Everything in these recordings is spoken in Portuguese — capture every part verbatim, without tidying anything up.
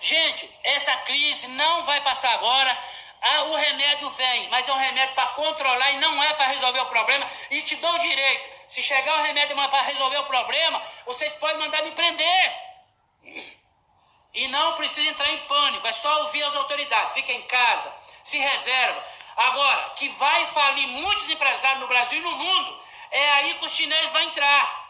Gente, essa crise não vai passar agora. Ah, o remédio vem, mas é um remédio para controlar e não é para resolver o problema. E te dou o direito. Se chegar o remédio para resolver o problema, vocês podem mandar me prender. E não precisa entrar em pânico, é só ouvir as autoridades. Fica em casa, se reserva. Agora, que vai falir muitos empresários no Brasil e no mundo, é aí que os chineses vão entrar.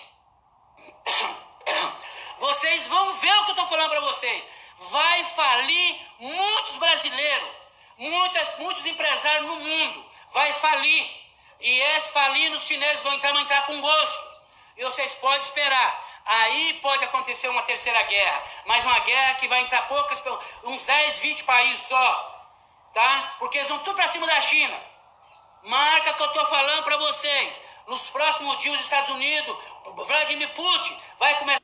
Vocês vão ver o que eu estou falando para vocês. Vai falir muitos brasileiros, muitas, muitos empresários no mundo. Vai falir. E esses falindo, os chineses vão entrar, vão entrar com gosto. E vocês podem esperar. Aí pode acontecer uma terceira guerra. Mas uma guerra que vai entrar poucas, uns dez, vinte países só. Tá? Porque eles vão tudo para cima da China. Marca que eu estou falando para vocês. Nos próximos dias, os Estados Unidos, Vladimir Putin, vai começar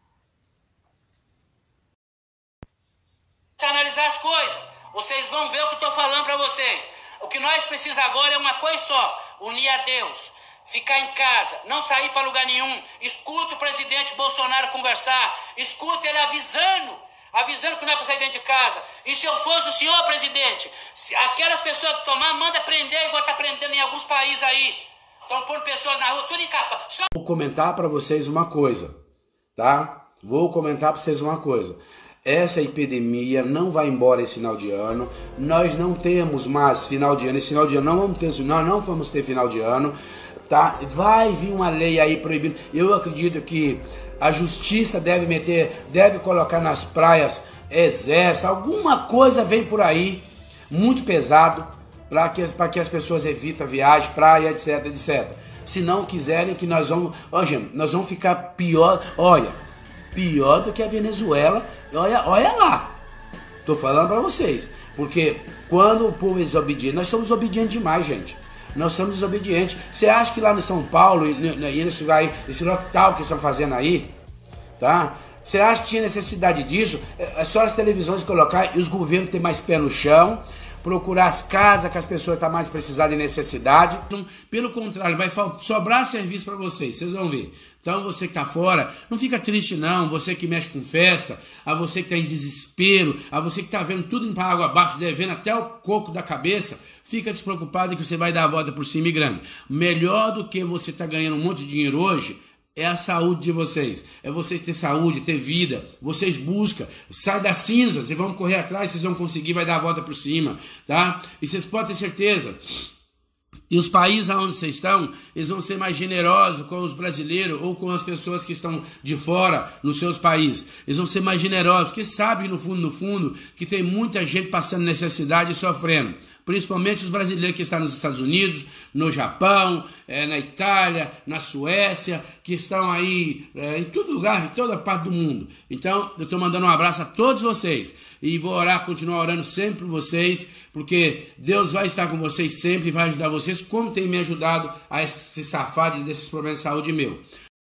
a analisar as coisas. Vocês vão ver o que eu estou falando para vocês. O que nós precisamos agora é uma coisa só: unir a Deus, ficar em casa, não sair para lugar nenhum. Escuta o presidente Bolsonaro conversar, escuta ele avisando, avisando que não é para sair dentro de casa. E se eu fosse o senhor presidente, se aquelas pessoas que tomar, manda prender, igual está prendendo em alguns países aí. Estão pondo pessoas na rua, tudo em capa. Só... Vou comentar para vocês uma coisa, tá? Vou comentar para vocês uma coisa. Essa epidemia não vai embora esse final de ano. Nós não temos mais final de ano. Esse final de ano não vamos ter, nós não vamos ter final de ano, tá? Vai vir uma lei aí proibindo. Eu acredito que a justiça deve meter, deve colocar nas praias exército, alguma coisa vem por aí muito pesado para que, para que as pessoas evitem a viagem, praia, etc, etcétera. Se não quiserem que nós vamos, ó, gente, nós vamos ficar pior, olha, pior do que a Venezuela. Olha, olha lá, tô falando para vocês, porque quando o povo é desobediente, nós somos obedientes demais, gente. Nós somos desobedientes. Você acha que lá em São Paulo, e nesse lugar aí, esse lockdown que estão fazendo aí, tá? Você acha que tinha necessidade disso? É só as televisões colocar e os governos ter mais pé no chão, procurar as casas que as pessoas estão mais precisadas e necessidade. Então, pelo contrário, vai sobrar serviço para vocês, vocês vão ver. Então, você que está fora, não fica triste não, você que mexe com festa, a você que está em desespero, a você que está vendo tudo indo para água abaixo, devendo até o coco da cabeça, fica despreocupado que você vai dar a volta por cima e grande. Melhor do que você estar tá ganhando um monte de dinheiro hoje, é a saúde de vocês, é vocês ter saúde, ter vida, vocês buscam, sai das cinzas, vocês vão correr atrás, vocês vão conseguir, vai dar a volta por cima, tá? E vocês podem ter certeza, e os países onde vocês estão, eles vão ser mais generosos com os brasileiros ou com as pessoas que estão de fora nos seus países. Eles vão ser mais generosos, porque sabem no fundo, no fundo, que tem muita gente passando necessidade e sofrendo. Principalmente os brasileiros que estão nos Estados Unidos, no Japão, é, na Itália, na Suécia, que estão aí é, em todo lugar, em toda parte do mundo. Então, eu estou mandando um abraço a todos vocês e vou orar, continuar orando sempre por vocês, porque Deus vai estar com vocês sempre e vai ajudar vocês, como tem me ajudado a se safar desses problemas de saúde meu.